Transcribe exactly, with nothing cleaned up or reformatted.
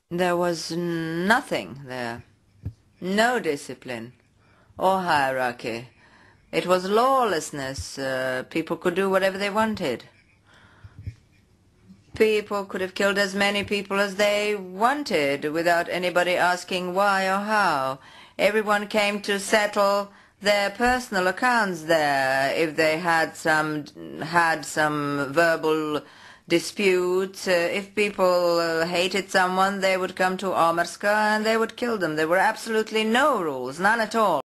There was nothing there. No discipline or hierarchy. It was lawlessness. Uh, people could do whatever they wanted. People could have killed as many people as they wanted without anybody asking why or how. Everyone came to settle their personal accounts there. If they had some had some verbal disputes, uh, if people uh, hated someone, they would come to Omarska and they would kill them. There were absolutely no rules, none at all.